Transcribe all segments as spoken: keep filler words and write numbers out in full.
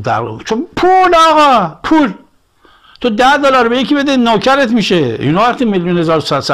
در چون پول آقا پول تو ده دلار به یکی بده نوکرت میشه. اینا وقتی میلیون هزار صد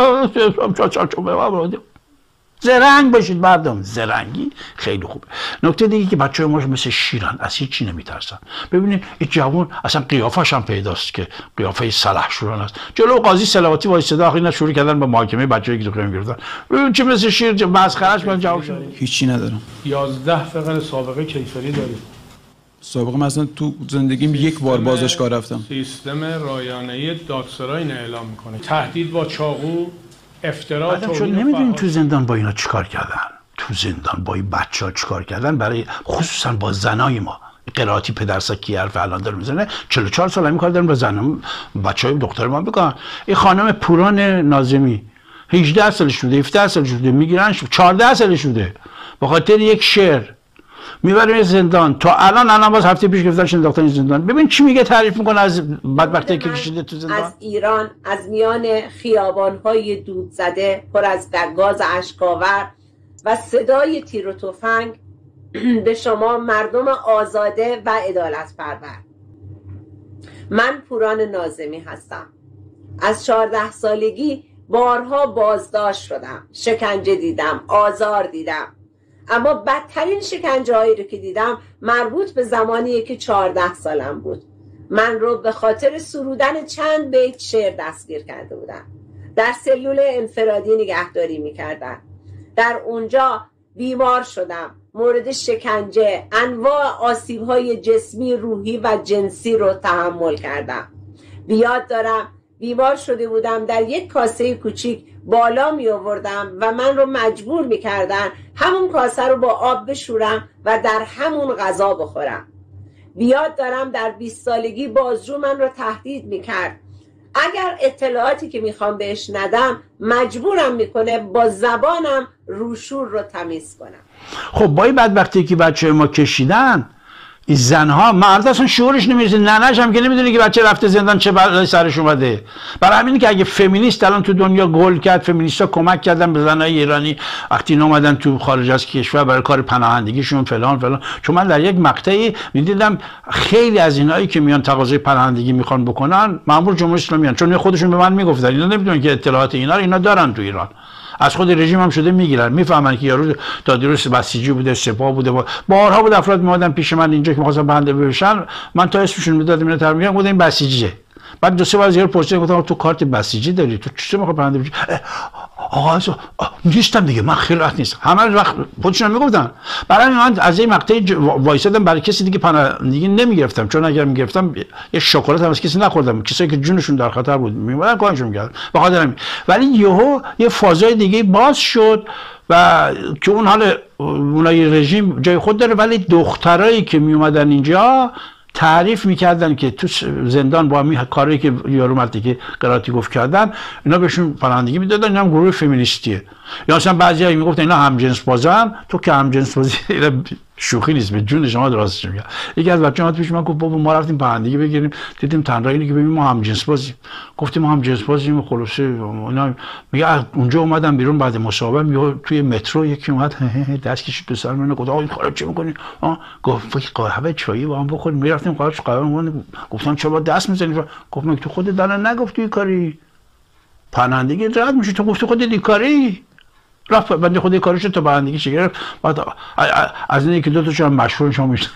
دلار زرنگ باشید مردم. زرنگی خیلی خوبه. نکته دیگه که بچه‌های ما مثل شیرن، از هیچ چی نمیترسن. ببینید این جوان اصلا قیافش هم پیداست که قیافه سلحشوران است. جلو قاضی صلواتی وایساده، آخه اینا شروع کردن به محاکمه بچه‌ای که دکتر گرفتن. ببین چه مثل شیر مسخرهش من جواب شد. هیچی ندارم. یازده فقط سابقه کیفری دارید. سابقه مثلا تو زندگیم یک بار بازداشتگاه رفتم. سیستم رایانه‌ای دادسرا اینو اعلام میکنه. تهدید با چاقو، افترا، توهین. چون نمیدونین تو زندان با اینا چیکار کردن. تو زندان با این بچه‌ها چیکار کردن، برای خصوصا با زنای ما. قرائتی پدرسکی حرف الان داره میزنه. چهل و چهار سال همین کار دارن با زنم بچهای دختر ما بگن. این خانم پوران ناظمی هجده سالش بوده، هفده سالش بوده، میگیرن چهارده سالش بوده. به خاطر یک شعر میبریم زندان. تا الان الان باز هفته پیش گفتن انداختن زندان. ببین چی میگه، تعریف میکنه از بدبختی که کشیده تو زندان. از ایران، از میان خیابان‌های دود زده پر از گاز اشک‌آور و صدای تیر و تفنگ به شما مردم آزاده و عدالت پرور. من پوران ناظمی هستم. از چهارده سالگی بارها بازداشت شدم، شکنجه دیدم، آزار دیدم. اما بدترین شکنجه هایی رو که دیدم مربوط به زمانیه که چهارده سالم بود. من رو به خاطر سرودن چند بیت شعر دستگیر کرده بودن. در سلول انفرادی نگهداری میکردن. در اونجا بیمار شدم. مورد شکنجه، انواع آسیب های جسمی، روحی و جنسی رو تحمل کردم. بیاد دارم بیمار شده بودم، در یک کاسه کوچیک بالا می آوردم و من رو مجبور می کردن همون کاسه رو با آب بشورم و در همون غذا بخورم. بیاد دارم در بیست سالگی بازجو من رو تهدید می کرد. اگر اطلاعاتی که میخوام بهش ندم مجبورم میکنه با زبانم روشور رو تمیز کنم. خب با این بدبختی که بچه ما کشیدن، این زنها مرد اصلا شعورش نمیرسه. ننه‌ش هم که نمیدونه که بچه رفته زندان چه بلایی سرش اومده. برای همینه که اگه فمینیست الان تو دنیا گل کرد، فمینیستا کمک کردن به زنای ایرانی وقتی اینا اومدن تو خارج از کشور برای کار پناهندگیشون فلان فلان. چون من در یک مقطعی میدیدم خیلی از اینایی که میان تقاضای پناهندگی میخوان بکنن مأمور جمهوری اسلامی میان، چون خودشون به من میگفتن اینا نمیدونن که اطلاعات اینا رو اینا دارن تو ایران. از خود رژیم هم شده میگیرن، میفهمن که یارو تا دیروز بسیجی بوده، سپاه بوده. بارها بود افراد میادن پیش من اینجا که می‌خواستن بنده بشن، من تا اسمشون میدادم اینا تعریف می‌کردم، گفتم این بسیجیه. بعد دو سه بار زیر پرسیدم، گفتم تو کارت بسیجی داری؟ تو چطور می‌خوای بنده بشی؟ آقا نیستم دیگه، من خیلیت نیست. همه وقت خودشون میگفتن. برای من از این مقطعی وایسادم برای کسی دیگه پناهندگی نمیگرفتم، چون اگر میگرفتم یه شکلات هم از کسی نخوردم. کسایی که جونشون در خطر بود میومدن کارشون می‌کردن. بخاطر همین. ولی یهو یه فازای دیگه باز شد و که اون حال اونای رژیم جای خود داره، ولی دخترایی که میومدن اینجا تعریف میکردن که تو زندان با همین کاری که یارو مردی که قراتی گفت کردن، اینا بهشون پناهندگی میدادن. اینا هم گروه فمینیستیه. یا مثلا بعضی‌ها میگفتن اینا همجنس بازن. تو که همجنس بازی شوخی نیست، به جون شما درستش میگم. یکی از بچه‌ها پیش من گفت بابا ما رفتیم پناهندگی بگیریم، دیدیم تنها اینه که ببینیم ما همجنس بازیم. گفتیم ما همجنس بازیم، خلاصه اینا میگه اونجا اومدم بیرون بعد مصاحبه، میگه توی مترو یکی اومد دست کشید به سر من، گفت آقا این کارا چی می‌کنی؟ گفت قهوه چایی با هم بخوریم. میرفتیم قهوه قهوه، گفتم چرا دست می‌زنی؟ گفت مگه تو خودت الان نگفتی کاری پناهندگی رد میشه؟ تو گفتی خودت این کاری رفت بنده خودی کارش تو پناهندگیش گرفت. بعد از اینکه دو تا چون مشهور شما میشن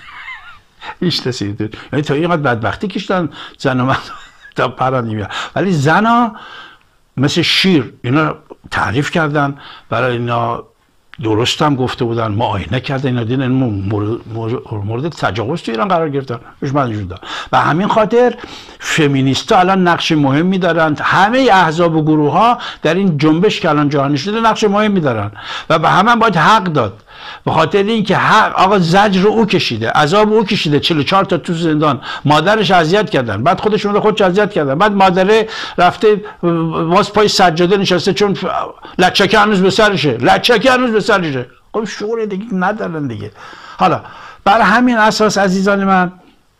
هیچ رسید. یعنی تا اینقدر بدبختی کشتن زن و مرد تا پناهندگی. ولی زنا مثل شیر اینا تعریف کردن، برای اینا درست هم گفته بودن، معاینه کردن، اینا دیدن مورد, مورد تجاوز تو ایران قرار گرفتن. دشمنشون دادن. و همین خاطر فمینیستا الان نقش مهمی دارن. همه احزاب و گروه ها در این جنبش که الان جهانی شده نقش مهمی دارن و به همه باید حق داد. به خاطر اینکه حق آقا زجر رو او کشیده، عذاب او کشیده، چهل و چهار تا تو زندان، مادرش اذیت کردن، بعد خودشون رو خودش اذیت کردن، بعد مادره رفته واس پای سجاده نشسته چون لچکه هنوز به سرشه، لچکه هنوز به سرشه. خب شعور دیگه ندارن دیگه. حالا برای همین اساس عزیزان من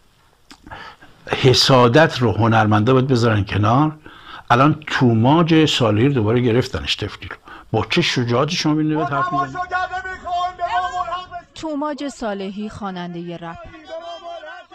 حسادت رو هنرمندا باید بذارن کنار. الان توماج صالحی دوباره گرفتنش طفلی رو. با چه شجاعتی شما ببینید حرف میزنید. توماج صالحی خواننده رپ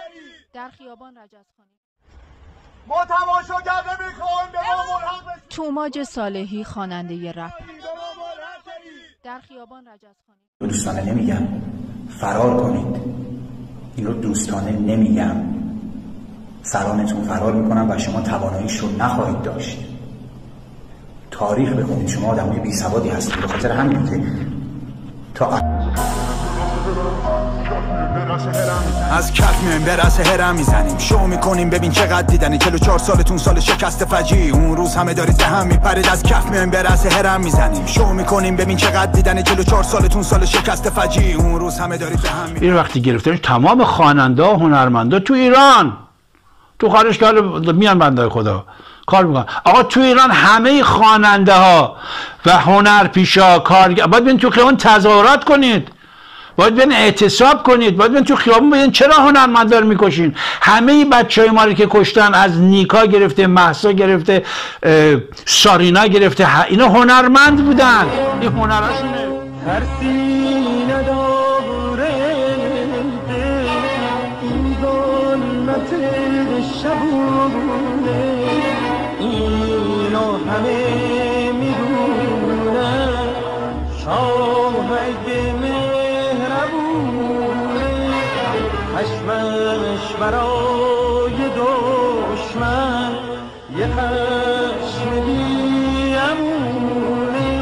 در خیابان رجز کنید. ما تماشاگر نمیخوایم، به ما ملحق بشید. توماج صالحی خواننده رپ. در خیابان رجز کنید. دوستانه نمیگم فرار کنید، این رو دوستانه نمیگم، سرانتون فرار میکنم و شما تواناییش رو نخواهید داشت. تاریخ بخونید، شما آدمای بی سوادی هستید، به خاطر همین که تا از کف میایم به رأس هرم میزنیم، شو میکنیم ببین چقدر دیدنی. چهل و چهار سالتون سال شکست فجی، اون روز همه دارید به هم میپرید. از کف میایم به رأس هرم میزنیم، شو میکنیم ببین چقدر دیدنی. چهل و چهار سالتون سال شکست فجی، اون روز همه دارید به هم میپرید. این وقتی گرفتنش تمام خواننده ها هنرمندا تو ایران، تو خارج کار میان بنده خدا کار میکنن. آقا تو ایران همه خواننده ها و هنرپیشا کارگر باید بین تو خیابون تظاهرات کنید، باید بین اعتصاب کنید، باید بین تو خیابون بگین چرا هنرمندا رو میکشین. همه بچهای ما رو که کشتن، از نیکا گرفته، مهسا گرفته، سارینا گرفته، اینا هنرمند بودن، این هنراشونه. ترسی نداره این ظلمت شبونه، اینو همه میدونن، شاهد مهربونه، خشمش برای دشمن یه خشم بیامونه.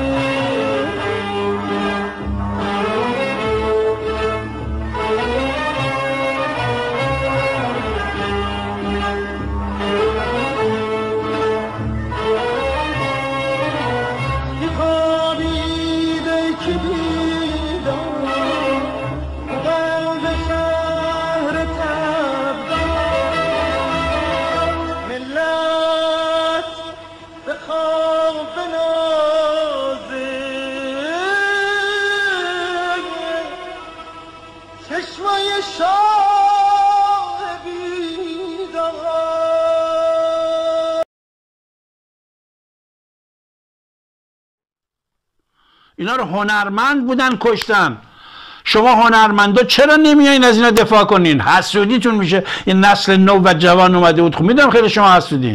اینا رو هنرمند بودن کشتن. شما هنرمندا چرا نمیایین از اینا دفاع کنین؟ حسودیتون میشه. این نسل نو و جوان اومده بود، خب میدونم خیلی شما حسودین.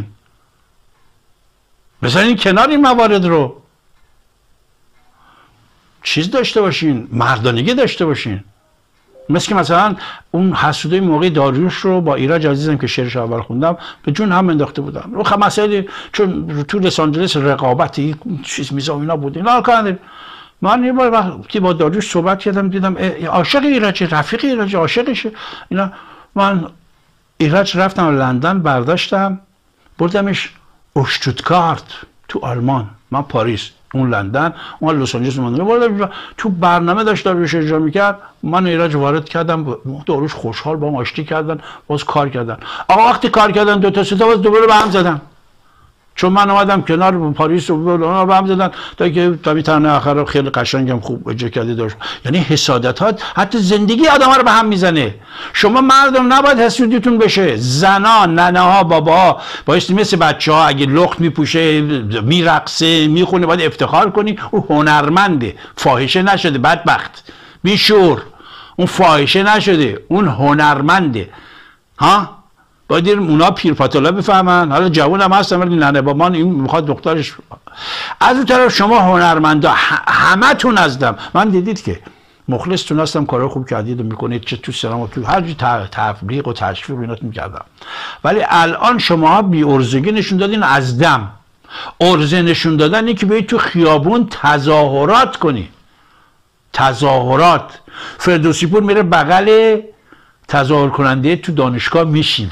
بذارین کنار این موارد رو، چیز داشته باشین، مردانگی داشته باشین. مثل که مثلا اون حسودای موقع داریوش رو با ایرج عزیزم که شعرش اول خوندم به جون هم انداخته بودن. رو خب مسائلی چون تو لس آنجلس رقابتی چیز میزا اینا بود، اینا کردن. من یه بار وقتی با داریوش صحبت کردم دیدم عاشق ایرج، رفیق ایرج، عاشقشه اینا. من ایرج رفتم لندن، برداشتم بردمش اشتوتگارت تو آلمان، من پاریس، اون لندن، اون لس آنجلس. من تو برنامه داشت داریوش اجرا میکرد، من ایرج وارد کردم، داریوش خوشحال با هم آشتی کردن، باز کار کردن. آقا وقتی کار کردن دو تا سه تا باز دوباره به هم زدن، چون من اومدم کنار پاریس و اونا به هم زدن تا که تا تنه آخر خیلی قشنگم خوب اجرا کرده داشت. یعنی حسادتات حتی زندگی آدم رو به هم میزنه. شما مردم نباید حسودیتون بشه. زنا، ننه ها، بابا ها بایستی مثل بچه ها اگه لخت میپوشه، میرقصه، میخونه، باید افتخار کنی او هنرمنده، فاحشه نشده، بدبخت بیشور، اون فاحشه نشده، اون هنرمنده. ها باید اونا پیرپاتالا بفهمن. حالا جوون هم هستن ولی ننه بابا این میخواد دخترش. از اون طرف شما هنرمندا همه تون ازدم، من دیدید که مخلصتون هستم، کارا خوب کردید و میکنید، چه تو سینما تو هر جای تفریق و تشویق ایناتون میکردم. ولی الان شما بی ارزگی نشون دادین از دم. ارزه نشون دادن اینه که بیاید تو خیابون تظاهرات کنی. تظاهرات. فردوسی پور میره بغل تظاهر کننده تو دانشگاه میشینه،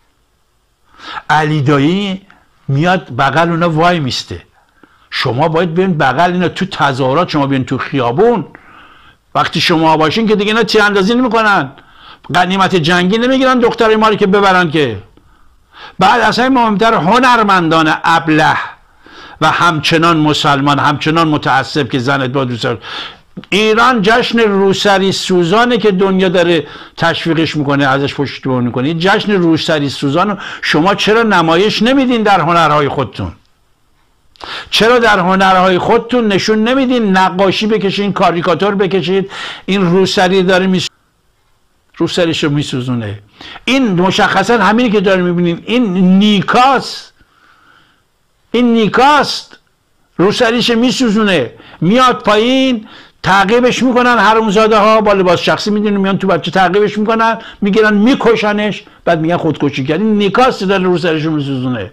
علی دایی میاد بغل اونا وای میسته. شما باید بین بغل اینا تو تظاهرات، شما بین تو خیابون. وقتی شما باشین که دیگه اینا تیراندازی نمیکنن، غنیمت جنگی نمیگیرن دخترای ما رو که ببرن که. بعد اصلا مهمتر هنرمندان ابله و همچنان مسلمان، همچنان متعصب که زنت با دوست. ایران جشن روسری سوزانه که دنیا داره تشویقش میکنه، ازش پشتیبانی میکنه. جشن روسری سوزان شما چرا نمایش نمیدین در هنرهای خودتون؟ چرا در هنرهای خودتون نشون نمیدین؟ نقاشی بکشین، کاریکاتور بکشید، این روسری داره میس... روسریشو میسوزونه. این مشخصا همینی که داریم میبینید، این نیکاست، این نیکاست، روسریش میسوزونه، میاد پایین، تعقیبش میکنن حرومزاده ها با لباس شخصی، میدونن میان تو بچه تعقیبش میکنن، میگیرن میکشنش، بعد میگن خودکشی کرد. این نیکاست داره روسریش رو میسوزونه.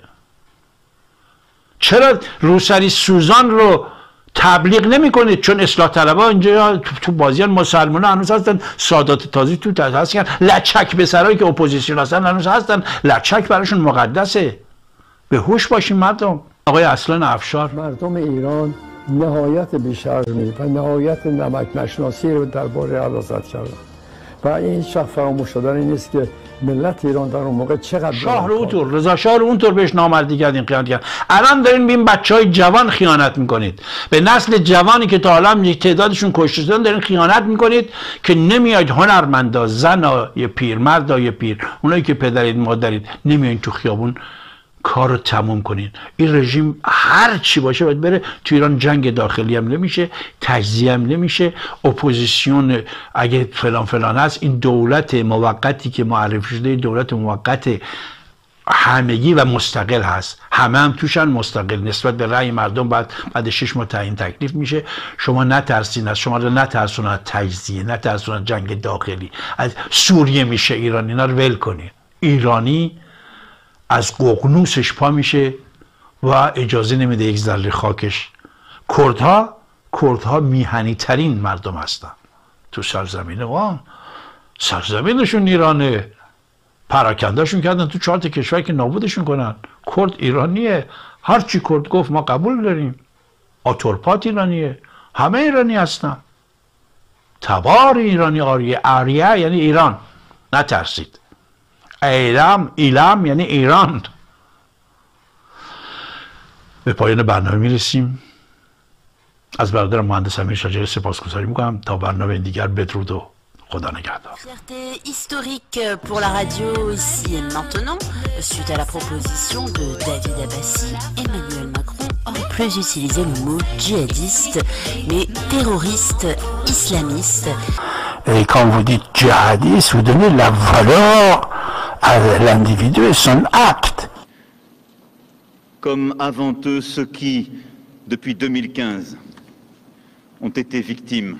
چرا روسری سوزان رو تبلیغ نمی کنید؟ چون اصلاح طلبها اینجا تو بازیان مسلمان هنوز هستن، سادات تازی تو هستن، لچک به سرایی که اپوزیسیون هستن هنوز هستن، لچک براشون مقدسه. به هوش باشین مردم. آقای اصلان افشار: مردم ایران نهایت بی‌شرمی و نهایت نمک نشناسی رو درباره علاوت کردن و این شخص فراموش شدنی نیست که ملت ایران در اون موقع چقدر شاه رو اونطور، رضا شاه رو اونطور بهش نامردی کردین، خیانت کردین. الان دارین به این بچهای جوان خیانت میکنید، به نسل جوانی که تا حالا یک تعدادشون کشته شدن دارین خیانت میکنید که نمیاید هنرمندا، زنا، یه پیرمردا، یه پیر، اونایی که پدرید مادرید، نمیاین تو خیابون کار رو تموم کنین. این رژیم هر چی باشه باید بره. تو ایران جنگ داخلی هم نمیشه، تجزیه هم نمیشه، اپوزیسیون اگه فلان فلان هست، این دولت موقتی که معرفی شده دولت موقت همگی و مستقل هست، همه هم توشن مستقل، نسبت به رأی مردم بعد بعد شش ماه تعیین تکلیف میشه. شما نترسین از، شما رو نترسون از تجزیه، نترسون از جنگ داخلی، از سوریه میشه ایران، اینا رو ول کنین. ایرانی از ققنوسش پا میشه و اجازه نمیده یک ذره خاکش. کردها کردها میهنی ترین مردم هستن تو سرزمین ما، سرزمینشون ایرانه، پراکندهشون کردن تو چهار تا کشور که نابودشون کنن. کرد ایرانیه، هر چی کرد گفت ما قبول داریم، آتورپات ایرانیه، همه ایرانی هستن. تبار ایرانی، آریه، آریه یعنی ایران، نترسید. ایلام، ایلام یعنی ایران. به پایان برنامه میرسیم. از برادرم مهندس امیر شجری سپاسگزاری میکنم. تا برنامه دیگر بدرود و خدا نگهدار. Fierté historique pour la radio ici et maintenant, suite à la proposition de David Abbassi, Emmanuel Macron aurait plus utilisé le mot djihadiste, mais terroriste, islamiste. Et quand vous dites djihadiste, vous donnez la valeur à l'individu et son acte. Comme avant eux ceux qui, depuis deux mille quinze, ont été victimes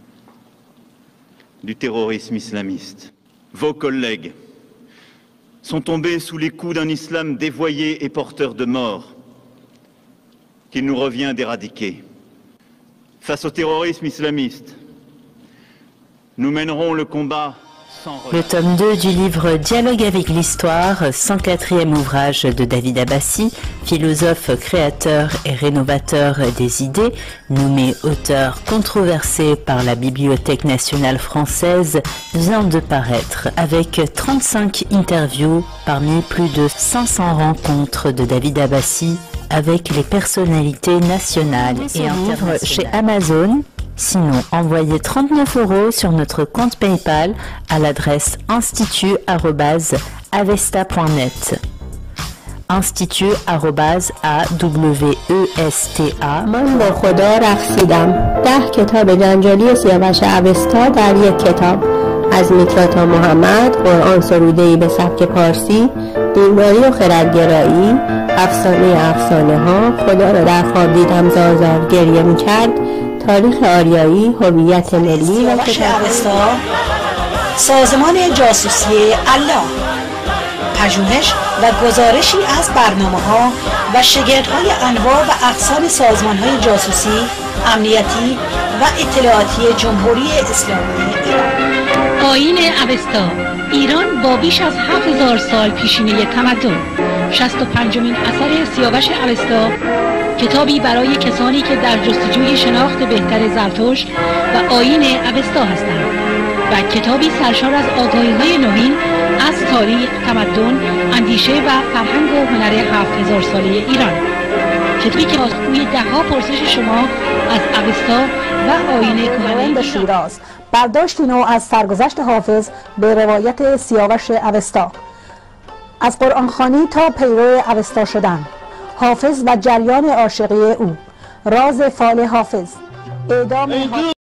du terrorisme islamiste. Vos collègues sont tombés sous les coups d'un islam dévoyé et porteur de mort qu'il nous revient d'éradiquer. Face au terrorisme islamiste, nous mènerons le combat. Le tome deux du livre Dialogue avec l'histoire, cent quatrième ouvrage de David Abbassi, philosophe, créateur et rénovateur des idées, nommé auteur controversé par la Bibliothèque nationale française, vient de paraître avec trente-cinq interviews parmi plus de cinq cents rencontres de David Abbassi avec les personnalités nationales et internationales. Chez Amazon. Sinon, envoyez trente-neuf euros sur notre compte PayPal à l'adresse institut arobase avesta point net. institut arobase awesta. من با خدا رقصیدم. ده کتاب جنجالی سیاوش اوستا در یک کتاب، از میترا تا محمد، قرآن سروده‌ای به سبک پارسی، دینداری و خردگرایی، افسانه افسانه ها، خدا را در خواب دیدم زار گریه میکرد، تاریخ آریایی، هویت ملی و اوستا، سازمان جاسوسی الله، پژوهش و گزارشی از برنامه‌ها و شگردهای انواع و اقسام سازمان‌های جاسوسی، امنیتی و اطلاعاتی جمهوری اسلامی ایران. آیین اوستا، ایران با بیش از هفت هزار سال پیشینه تمدن. شصت و پنجمین اثر سیاوش اوستا، کتابی برای کسانی که در جستجوی شناخت بهتر زرتشت و آیین اوستا هستند و کتابی سرشار از آگاهی‌های نوین از تاریخ، تمدن، اندیشه و فرهنگ و هنر هفت هزار ساله ایران. کتابی که پاسخگوی ده‌ها پرسش شما از اوستا و آیین کهنه شیراز، برداشتی نو از سرگذشت حافظ به روایت سیاوش اوستا، از قرآنخوانی تا پیرو اوستا شدن، حافظ و جریان عاشقی او، راز فال حافظ، اعدام